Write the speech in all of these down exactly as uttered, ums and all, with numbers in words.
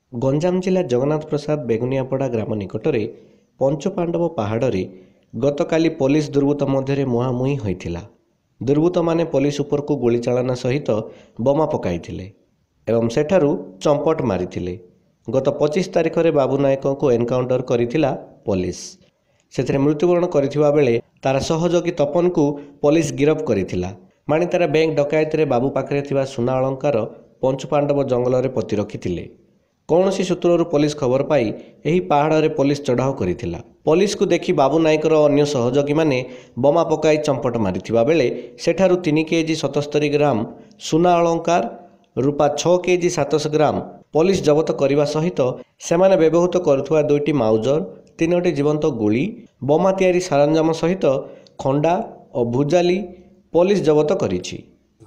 गंजाम जिला जगन्नाथ प्रसाद बेगुनियापड़ा ग्राम निकटरे पंचपांडव पहाड़ गतकाली पुलिस दुर्बृत्त मध्य मुहांमुही होइथिला। दुर्बृत्त माने पुलिस उपर को गोली चालना सहित बोमा पकाइथिले एवं सेठारु चंपट मारिथिले। गत पच्चीस तारिख में बाबू नायक को एनकाउंटर करिथिला पुलिस। सेथरे मृत्युवरण करिथिबा बेले तार सहयोगी तपन को पुलिस गिरफ करिथिला। माणितारा बैंक डकायत रे बाबू पाखरे थिबा सुना अलंकार पंचपांडव जंगल रे पति रखिथिले। कौनसी सूत्रु पुलिस खबर पाई एही पहाड़ रे पुलिस चढ़ाऊ करिथिला। पुलिस को देखि बाबू नायकर अन्य सहयोगी माने बोमा पकाई चंपट मारिथिबा बेले सेठारु तीन केजी सतस्तरी ग्राम सुना अलंकार रूपा छह केजी सातश ग्राम पुलिस जबत करने सहित सेमाने व्यवहृत करुथुवा दुईटी माउजर तीनोटी जीवंत गुली बोमा तैयारी सरंजाम सहित खंडा और भुजाली पुलिस जबत करिछि।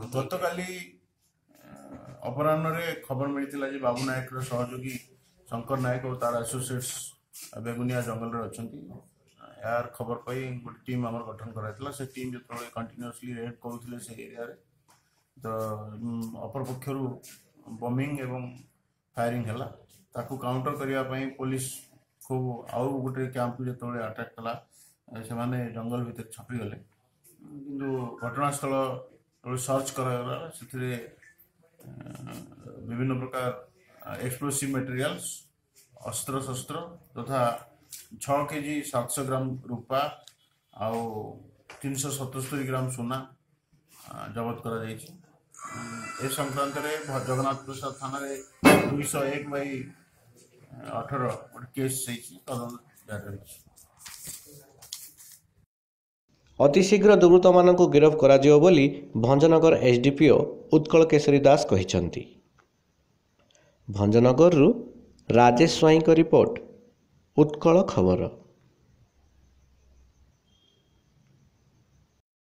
अपराह्न खबर मिलता है बाबू नायक सहयोगी शंकर नायक और तार एसोसिएट्स बेगुनिया जंगल रे अछंती। यार खबर पाई गोटे टीम आमर गठन कराइतला। से टीम जो कंटिन्यूअसली रेड करुथिले से एरिया रे तो अपर पक्षरु बॉम्बिंग एवं फायरिंग हला। ताकू काउंटर करिया पई पुलिस खूब आउ गोटे कैंप जो अटैक कला से माने जंगल भीतर छपी गले किंतु घटनास्थल सर्च करागला। से विभिन्न प्रकार एक्सप्लोसिव मटेरियल्स अस्त्र शस्त्र तथा छह केजी सात सौ ग्राम रूपा आउ तीन सौ सतस्तरी ग्राम सोना जबत करा जायछि। ए संक्रांत रे जगन्नाथ प्रसाद थाना रे दो सौ एक बाई अठारह केस अतिशीघ्र दुर्बृत्त मानक गिरफ करा जियो बोली भंजनगर एसडीपीओ उत्कल केशरी दास कहिसंती। भंजनगर रु राजेश स्वाई को रिपोर्ट उत्कल खबर।